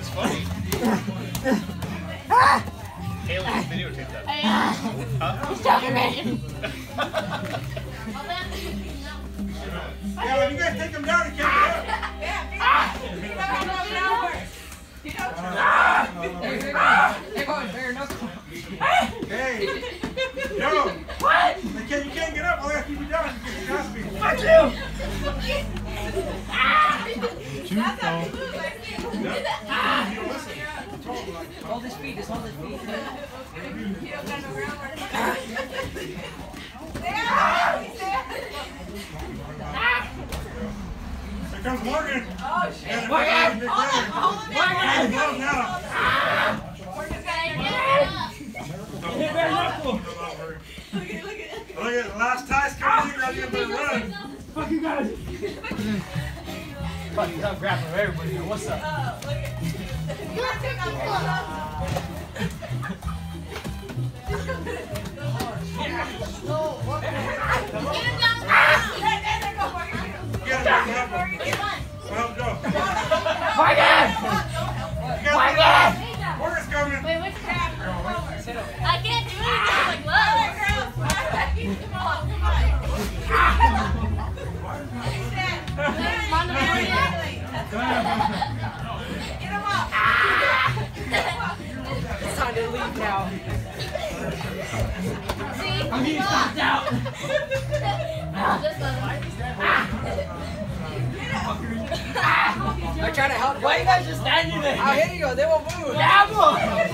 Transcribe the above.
That's funny. Haley, videotape that. He's talking me. Yeah, when you guys take them down, you can't get up. They're going bare knuckle. Hey, yo, What? you can't get up. All I have to keep you down. You got me. Fuck you! Hold his feet, just hold his feet. Here comes Morgan. Oh shit! Morgan! Morgan! Look at the last tie's coming in. Now you're going to run. Fuck you guys! Fuck you, I'm grappling with everybody here. What's up? Morgan! Morgan! Morgan's coming. Wait, which crap? I can't do anything like love. Come on, come on. Get him up. It's time to leave now. See? I'm getting stopped out. This one. I'm trying to help. Why are you guys just standing there? Here you go. They won't move. Yeah,